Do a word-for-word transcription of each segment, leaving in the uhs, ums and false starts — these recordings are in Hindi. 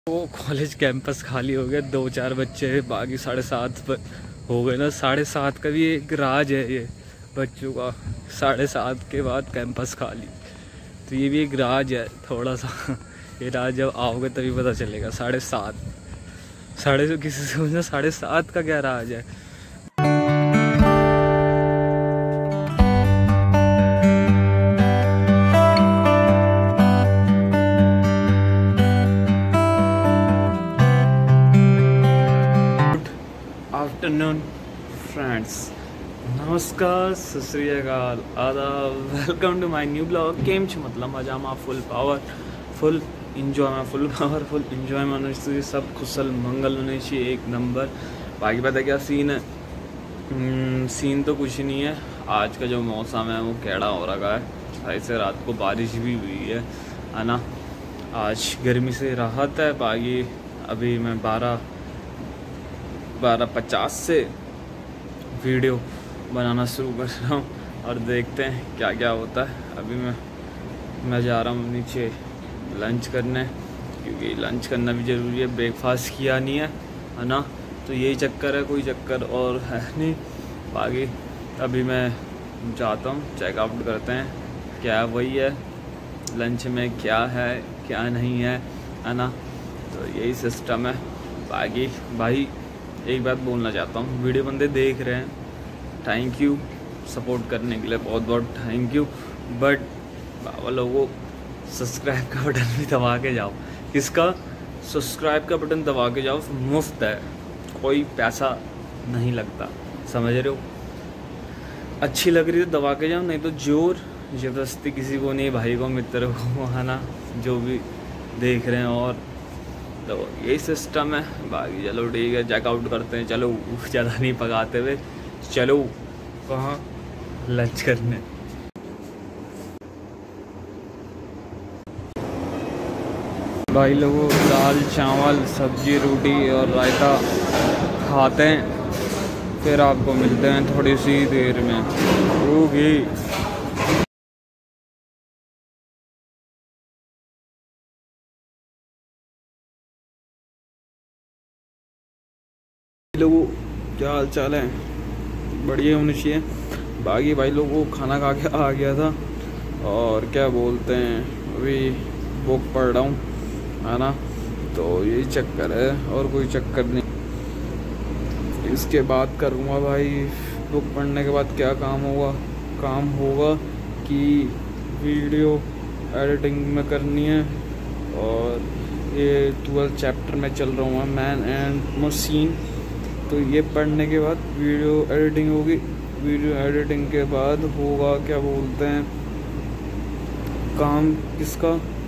वो कॉलेज कैंपस खाली हो गया, दो चार बच्चे बाकी साढ़े सात हो गए ना। साढ़े सात का भी एक राज है ये बच्चों का, साढ़े सात के बाद कैंपस खाली, तो ये भी एक राज है थोड़ा सा। ये राज जब आओगे तभी पता चलेगा। साढ़े सात साढ़े किसी से समझना साढ़े सात का क्या राज है। आफ्टरनून फ्रेंड्स, नमस्कार, सत श्री अकाल, आदाब, welcome to my new blog. केम छ मतलब मजा में फुल पावर फुल इंजॉय में फुल पावर फुल इंजॉय में होने सब कुशल मंगल होने चाहिए एक नंबर। बाकी पता क्या सीन है? hmm, सीन तो कुछ नहीं है। आज का जो मौसम है वो कैड़ा हो रखा है, ऐसे रात को बारिश भी हुई है है ना। आज गर्मी से राहत है। बाकी अभी मैं बारह बारह पचास से वीडियो बनाना शुरू कर रहा हूँ और देखते हैं क्या क्या होता है। अभी मैं मैं जा रहा हूँ नीचे लंच करने, क्योंकि लंच करना भी ज़रूरी है। ब्रेकफास्ट किया नहीं है है ना, तो यही चक्कर है, कोई चक्कर और है नहीं। बाकी अभी मैं जाता हूँ, चेकआउट करते हैं क्या वही है लंच में, क्या है क्या नहीं है है ना। तो यही सिस्टम है। बाकी भाई एक बात बोलना चाहता हूँ, वीडियो बंदे देख रहे हैं, थैंक यू सपोर्ट करने के लिए, बहुत बहुत थैंक यू। बट बाबा लोगों, सब्सक्राइब का बटन भी दबा के जाओ। किसका? सब्सक्राइब का बटन दबा के जाओ, मुफ्त है, कोई पैसा नहीं लगता, समझ रहे हो। अच्छी लग रही है तो दबा के जाओ, नहीं तो जोर ज़बरदस्ती किसी को नहीं, भाई को मित्र को है ना, जो भी देख रहे हैं। और तो यही सिस्टम है। बाकी चलो ठीक है, चेकआउट करते हैं। चलो ज़्यादा नहीं पकाते हुए, चलो कहाँ लंच करने। भाई लोगों, दाल चावल सब्जी रोटी और रायता खाते हैं, फिर आपको मिलते हैं थोड़ी सी देर में। ओके लोगों, क्या हाल चाल है? बढ़िया होनी चाहिए। बाकी भाई लोगों, खाना खा के आ गया था और क्या बोलते हैं, अभी बुक पढ़ रहा हूँ है ना, तो यही चक्कर है और कोई चक्कर नहीं। इसके बाद करूँगा भाई, बुक पढ़ने के बाद क्या काम होगा? काम होगा कि वीडियो एडिटिंग में करनी है, और ये ट्वेल्थ चैप्टर में चल रहा हूँ, मैन एंड मशीन। तो ये पढ़ने के बाद वीडियो एडिटिंग होगी। वीडियो एडिटिंग के बाद होगा क्या बोलते हैं काम, किसका?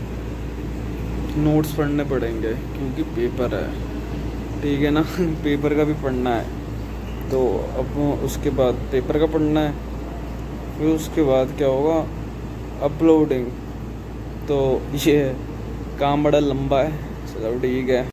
नोट्स पढ़ने पड़ेंगे, क्योंकि पेपर है, ठीक है ना। पेपर का भी पढ़ना है, तो अब उसके बाद पेपर का पढ़ना है, फिर उसके बाद क्या होगा? अपलोडिंग। तो ये काम बड़ा लंबा है। चलो ठीक है।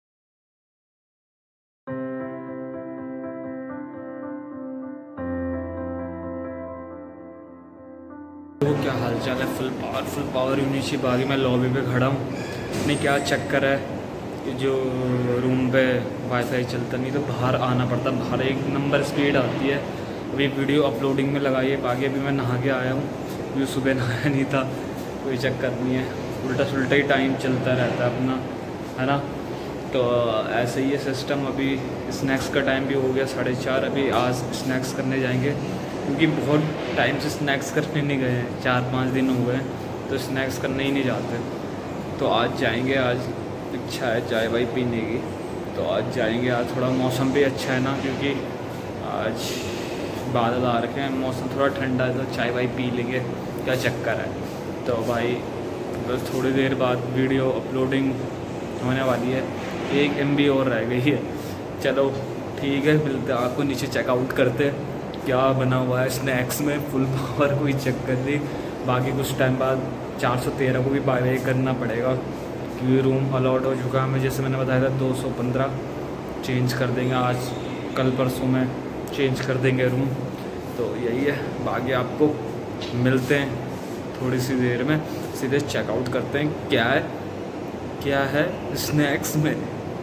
तो क्या हाल चाल है? Full power full power unit चाहिए। बाकी मैं लॉबी पे खड़ा हूँ, नहीं क्या चक्कर है कि जो रूम पे वाईफाई चलता नहीं, तो बाहर आना पड़ता। बाहर एक नंबर स्पीड आती है। अभी वीडियो अपलोडिंग में लगाई है। बाकी अभी मैं नहा के आया हूँ, क्योंकि सुबह नहाया नहीं था। कोई चक्कर नहीं है, उल्टा सुल्टा ही टाइम चलता रहता है अपना, है ना। तो ऐसे ही है सिस्टम। अभी स्नैक्स का टाइम भी हो गया, साढ़े चार। अभी आज स्नैक्स करने जाएंगे, क्योंकि बहुत टाइम से स्नैक्स करने नहीं गए हैं, चार पाँच दिन हो गए, तो स्नैक्स करने ही नहीं जाते। तो आज जाएंगे, आज इच्छा है चाय वाय पीने की, तो आज जाएंगे। आज थोड़ा मौसम भी अच्छा है ना, क्योंकि आज बादल आ रखे हैं, मौसम थोड़ा ठंडा है, तो चाय वाय पी लेंगे, क्या चक्कर है। तो भाई बस थोड़ी देर बाद वीडियो अपलोडिंग होने वाली है, एक एम बी और रह गई है। चलो ठीक है, मिलते आपको नीचे चेकआउट करते क्या बना हुआ है स्नैक्स में। फुल पावर, कोई चक्कर नहीं। बाकी कुछ टाइम बाद चार सौ तेरह को भी बाय बाय करना पड़ेगा, क्योंकि रूम अलॉट हो चुका है हमें, जैसे मैंने बताया था दो सौ पंद्रह चेंज कर देंगे आज, कल परसों में चेंज कर देंगे रूम। तो यही है। बाकी आपको मिलते हैं थोड़ी सी देर में, सीधे चेकआउट करते हैं क्या है क्या है स्नैक्स में।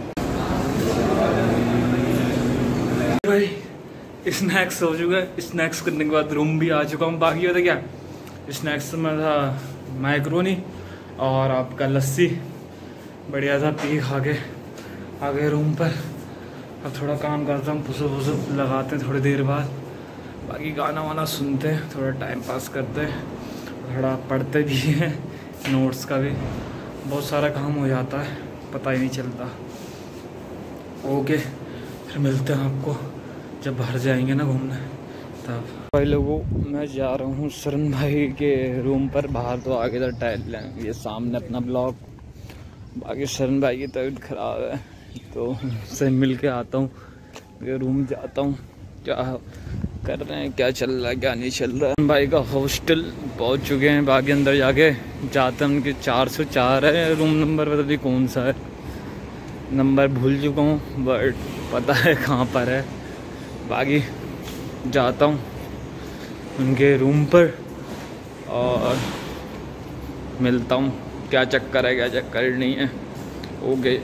भाई स्नैक्स हो चुका है, स्नैक्स करने के बाद रूम भी आ चुका हूँ। बाकी होता क्या, स्नैक्स में था मैक्रोनी और आपका लस्सी, बढ़िया था, पी खा के आ गए रूम पर। अब थोड़ा काम करता हूँ, पुसो पुसो लगाते हैं थोड़ी देर बाद, बाकी गाना वाना सुनते हैं, थोड़ा टाइम पास करते हैं, थोड़ा पढ़ते भी हैं, नोट्स का भी बहुत सारा काम हो जाता है, पता ही नहीं चलता। ओके, फिर मिलते हैं आपको जब बाहर जाएंगे ना घूमने तब। भाई लोगों, मैं जा रहा हूँ शरण भाई के रूम पर, बाहर तो आगे तो टहल लें, ये सामने अपना ब्लॉक। बाकी शरण भाई की तबीयत ख़राब है तो उससे मिल के आता हूँ, ये रूम जाता हूँ, क्या कर रहे हैं, क्या चल रहा है, क्या नहीं चल रहा है। भाई का हॉस्टल पहुँच चुके हैं, बाकी अंदर जाके जाते हैं, उनके चार सौ चार है रूम नंबर, पता नहीं कौन सा है, नंबर भूल चुका हूँ बट पता है कहाँ पर है। बाकी जाता हूँ उनके रूम पर और मिलता हूँ, क्या चक्कर है क्या चक्कर नहीं है। ओके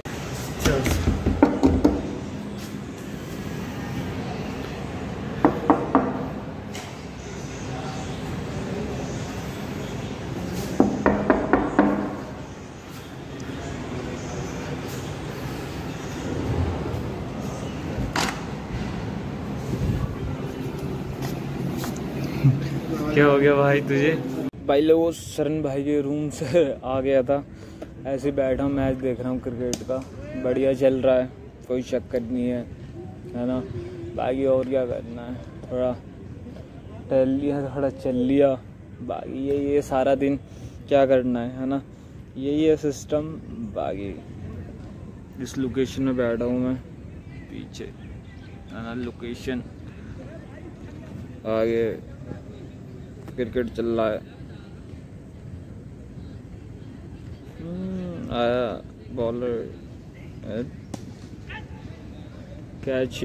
क्या हो गया भाई तुझे? भाई लोगों, शरण भाई के रूम से आ गया था, ऐसे बैठा हूँ, मैच देख रहा हूँ क्रिकेट का, बढ़िया चल रहा है, कोई चक्कर नहीं है, है ना। बाकी और क्या करना है, थोड़ा टहल लिया, थोड़ा चल लिया, बाकी ये ये सारा दिन क्या करना है, है ना, ये ये सिस्टम। बाकी इस लोकेशन में बैठा हूँ मैं, पीछे है ना लोकेशन, आगे क्रिकेट चल रहा है, आया बॉलर कैच,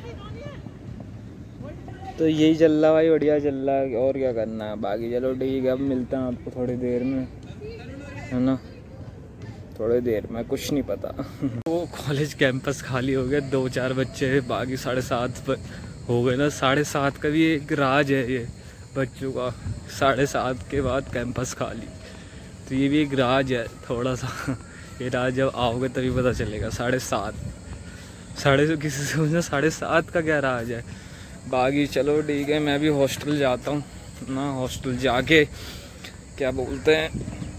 तो यही चल रहा है भाई, बढ़िया चल रहा है, और क्या करना है। बाकी चलो ठीक है, अब मिलते हैं आपको थोड़ी देर में, है ना, थोड़ी देर में, कुछ नहीं पता। वो कॉलेज कैंपस खाली हो गया, दो चार बच्चे, बाकी साढ़े सात हो गए ना, साढ़े सात का भी एक राज है ये बच्चों का, साढ़े सात के बाद कैंपस खाली, तो ये भी एक राज है थोड़ा सा। ये राज जब आओगे तभी पता चलेगा, साढ़े सात साढ़े किसी से पूछना साढ़े सात का क्या राज है। बाकी चलो ठीक है, मैं भी हॉस्टल जाता हूँ ना, हॉस्टल जाके क्या बोलते हैं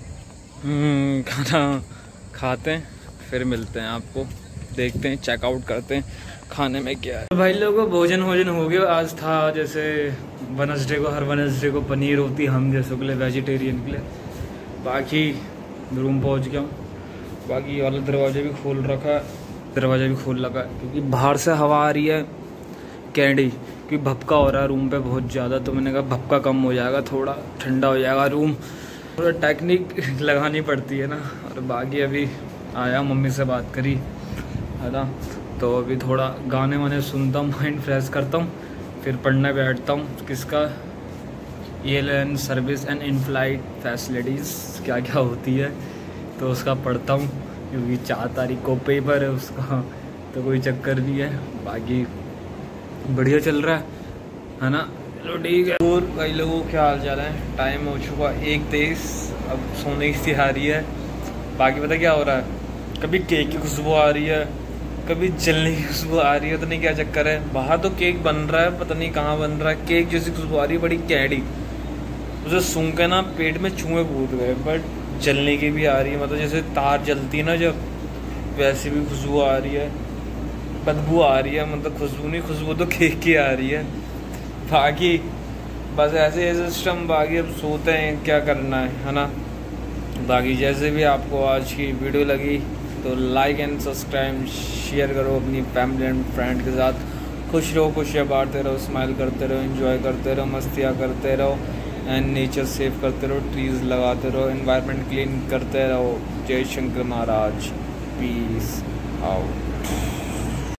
खाना खाते हैं, फिर मिलते हैं आपको, देखते हैं चेकआउट करते हैं खाने में क्या है। भाई लोगों, भोजन भोजन हो गया। आज था जैसे वेडनेसडे को, हर वेडनेसडे को पनीर होती, हम जैसे के लिए वेजिटेरियन के लिए। बाकी रूम पहुंच गया हूँ, बाकी वाला दरवाज़ा भी खोल रखा है, दरवाज़ा भी खोल रखा है क्योंकि बाहर से हवा आ रही है कैंडी, क्योंकि भपका हो रहा है रूम पे बहुत ज़्यादा, तो मैंने कहा भपका कम हो जाएगा, थोड़ा ठंडा हो जाएगा रूम, थोड़ा टेक्निक लगानी पड़ती है ना। और बाकी अभी आया, मम्मी से बात करी, है ना, तो अभी थोड़ा गाने वाने सुनता हूँ, माइंड फ्रेश करता हूँ, फिर पढ़ने बैठता हूँ। किसका? Airline service and in flight facilities क्या क्या होती है, तो उसका पढ़ता हूँ क्योंकि चार तारीख को पेपर है उसका, तो कोई चक्कर नहीं है। बाकी बढ़िया चल रहा है, है ना, चलो ठीक है। और भाई लोगों, क्या हाल चाल है? टाइम हो चुका एक तेईस, अब सोने की तैयारी है। बाकी पता क्या हो रहा है, कभी केक की खुशबू आ रही है, कभी जलने की खुशबू आ रही है, पता नहीं क्या चक्कर है। बाहर तो केक बन रहा है, पता नहीं कहाँ बन रहा है, केक जैसी खुशबू आ रही है, बड़ी कैडी, उसे सूंघ के ना पेट में चूहे कूद गए। बट जलने की भी आ रही है, मतलब जैसे तार जलती है ना जब, वैसी भी खुशबू आ रही है, बदबू आ रही है, मतलब खुशबू नहीं, खुशबू तो केक की आ रही है। बाकी बस ऐसे ऐसे सिस्टम। बाकी अब सोते हैं, क्या करना है, है ना। बाकी जैसे भी आपको आज की वीडियो लगी तो लाइक एंड सब्सक्राइब, शेयर करो अपनी फैमिली एंड फ्रेंड के साथ। खुश रहो, खुशियाँ बांटते रहो, स्माइल करते रहो, एंजॉय करते रहो, मस्तियाँ करते रहो, एंड नेचर सेव करते रहो, ट्रीज़ लगाते रहो, एनवायरनमेंट क्लीन करते रहो। जय शंकर महाराज, पीस आउट।